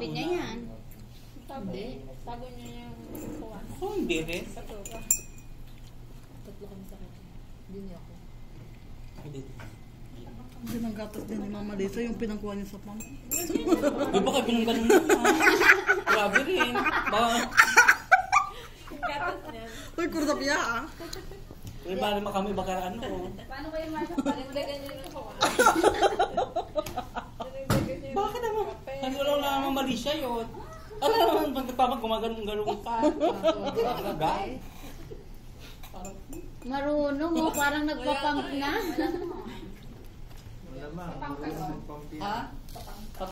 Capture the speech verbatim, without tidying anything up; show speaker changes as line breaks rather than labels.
Pinya yan.
Hindi. Tago niyo yung kuha.
Oh, hindi rin.
Sa tuba.
Tatlo kami sa kanya. Hindi niya ako.
Hindi.
Hindi nang gatas din ni Mama Lisa yung pinangkuha niya sa pam.
Di ba kayo pinanggalan mo? Grabe rin. Baka,
Yung gatas niyan.
Uy, kurdapya ah.
di ba naman kami baka ano?
Paano kayo masok? Panindagan niyo yung kuha.
Bakit naman? Ano lang naman mali siya yun? Ano naman pagkapamag gumagalong-galong pa? Agad?
Marunong mo, parang nagpapamp na.
Wala ma, marunong magpampi.
Ha?